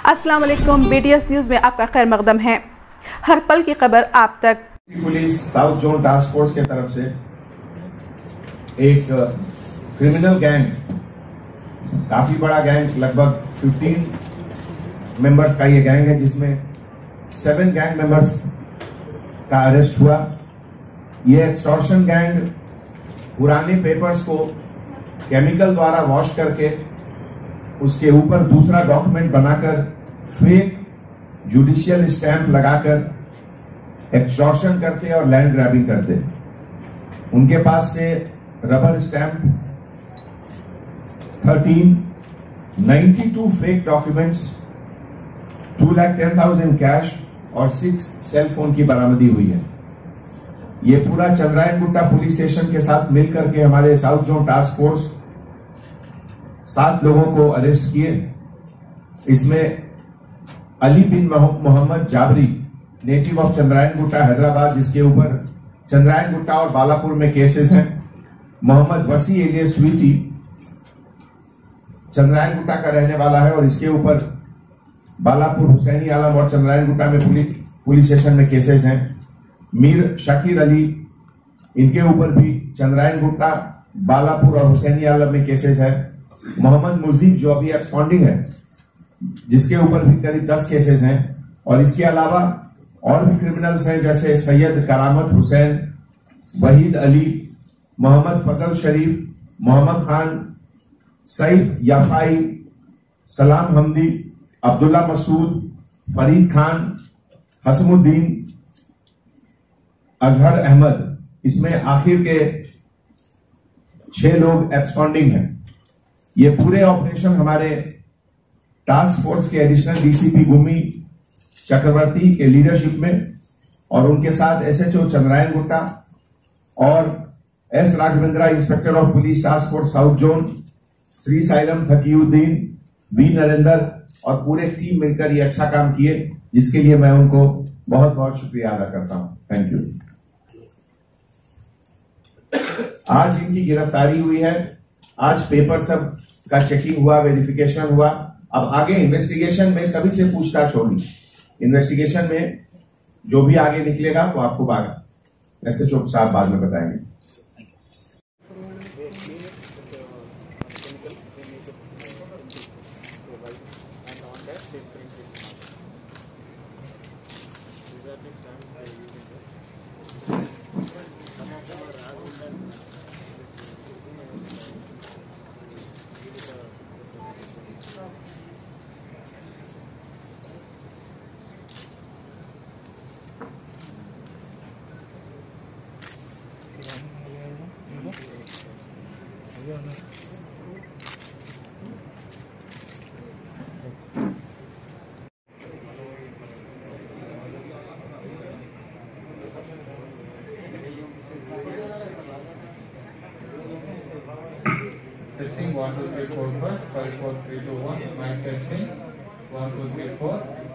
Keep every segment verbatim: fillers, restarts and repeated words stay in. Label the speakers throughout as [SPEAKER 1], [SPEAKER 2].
[SPEAKER 1] अस्सलाम वालेकुम, BTS news में आपका खैर मकदम है। हर पल की खबर आप तक।
[SPEAKER 2] Police south zone task force के तरफ से एक क्रिमिनल गैंग, काफी बड़ा गैंग, लगभग पंद्रह मेंबर्स का ये गैंग है, जिसमें सेवन गैंग मेंबर्स का अरेस्ट हुआ। ये एक्सटॉर्शन गैंग पुराने पेपर्स को केमिकल द्वारा वॉश करके उसके ऊपर दूसरा डॉक्यूमेंट बनाकर फेक जुडिशियल स्टैंप लगाकर एक्सटॉर्शन करते और लैंड ग्रैबिंग करते। उनके पास से rubber stamp thirteen, ninety two fake documents, two lakh ten thousand cash और सिक्स सेल फोन की बरामदी हुई है। ये पूरा चंद्रायन गुट्टा पुलिस स्टेशन के साथ मिलकर के हमारे साउथ जोन टास्क फोर्स सात लोगों को अरेस्ट किए। इसमें अली बिन मोहम्मद जाबरी, नेटिव ऑफ चंद्रायन गुट्टा हैदराबाद, जिसके ऊपर चंद्रायन गुट्टा और बालापुर में केसेस हैं। मोहम्मद वसी एलियस स्वीटी चंद्रायन गुट्टा का रहने वाला है और इसके ऊपर बालापुर, हुसैनी आलम और चंद्रायन गुट्टा में पुलिस पुलिस स्टेशन में केसेस हैं। मीर शकीर अली, इनके ऊपर भी चंद्रायन गुट्टा, बालापुर और हुसैनी आलम में केसेस है। मोहम्मद मुजीब जो अभी एक्सपॉन्डिंग है, जिसके ऊपर भी करीब दस केसेस हैं। और इसके अलावा और भी क्रिमिनल्स हैं, जैसे सैयद करामत हुसैन, वहीद अली, मोहम्मद फजल शरीफ, मोहम्मद खान, सईफ याफाई, सलाम हमदी, अब्दुल्ला मसूद, फरीद खान, हसमुद्दीन, अजहर अहमद। इसमें आखिर के छह लोग एब्सकॉन्डिंग हैं। ये पूरे ऑपरेशन हमारे टास्क फोर्स के एडिशनल डीसीपी गुमी चक्रवर्ती के लीडरशिप में और उनके साथ एसएचओ चंद्रायन गुट्टा और S Raghavendra, inspector of police task force south zone, Shri Sailam Thakiuddin, V Narendra और पूरे टीम मिलकर ये अच्छा काम किए, जिसके लिए मैं उनको बहुत बहुत शुक्रिया अदा करता हूं। Thank you. आज इनकी गिरफ्तारी हुई है। आज पेपर सब का चेकिंग हुआ, वेरिफिकेशन हुआ। अब आगे इन्वेस्टिगेशन में सभी से पूछताछ होगी। इन्वेस्टिगेशन में जो भी आगे निकलेगा वो आपको बाद एसएचओ साहब बाद में बताएंगे।
[SPEAKER 3] Testing one two three four five five four three two one. Mic testing one two three four.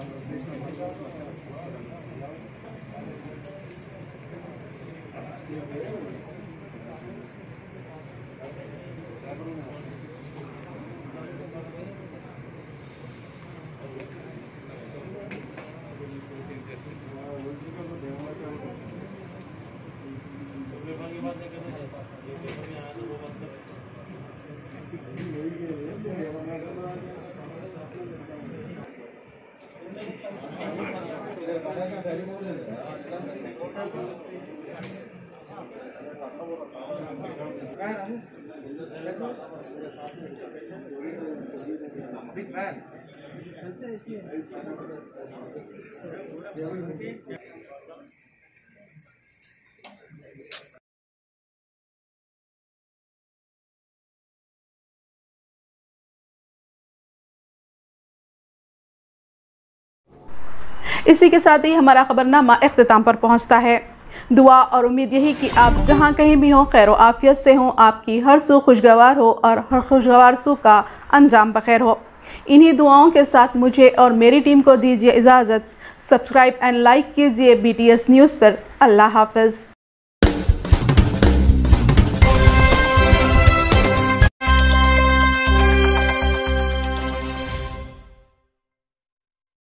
[SPEAKER 3] Big man.
[SPEAKER 1] इसी के साथ ही हमारा खबरनामा इख्तिताम पर पहुंचता है। दुआ और उम्मीद यही कि आप जहां कहीं भी हों, खैर आफियत से हों, आपकी हर सू खुशगवार हो और हर खुशगवार सू का अंजाम बखैर हो। इन्हीं दुआओं के साथ मुझे और मेरी टीम को दीजिए इजाज़त। सब्सक्राइब एंड लाइक कीजिए बीटीएस न्यूज़ पर। अल्लाह हाफ़िज़।